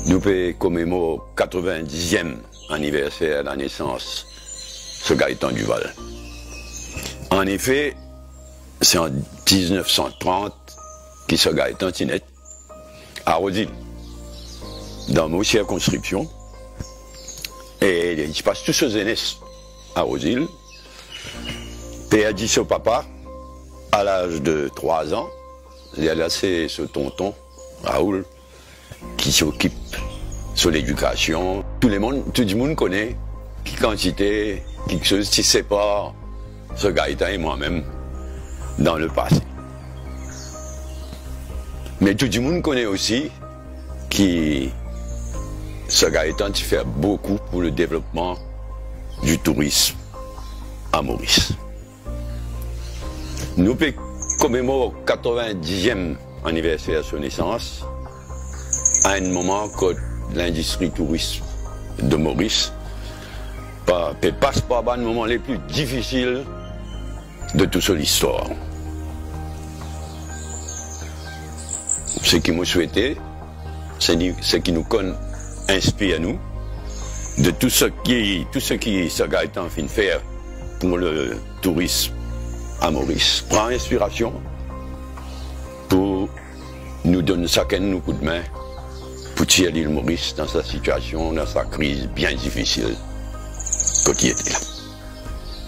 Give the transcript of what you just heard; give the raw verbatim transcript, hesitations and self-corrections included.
Nous pouvons commémorer le quatre-vingt-dixième anniversaire de la naissance de Gaëtan Duval. En effet, c'est en mille neuf cent trente que ce Gaëtan est né à Rosil, dans nos circonscriptions. Et il se passe tous ces années à Rosil. Et a dit son papa, à l'âge de trois ans, il a laissé ce tonton, Raoul, qui s'occupe de l'éducation. Tout le monde, tout le monde connaît qui quantité, quelque chose qui sépare ce Gaëtan et moi-même dans le passé. Mais tout le monde connaît aussi que ce Gaëtan fait beaucoup pour le développement du tourisme à Maurice. Nous pouvons commémorer le quatre-vingt-dixième anniversaire de son naissance à un moment que l'industrie touristique de Maurice passe par un moment les plus difficiles de toute l'histoire. Ce qui me souhaitait, c'est ce qui nous inspire à nous, de tout ce qui, tout ce qui ce Gaëtan fin de faire pour le tourisme à Maurice. Prend inspiration pour nous donner chacun nos coups de main pour tirer l'île Maurice dans sa situation, dans sa crise bien difficile quand il était là.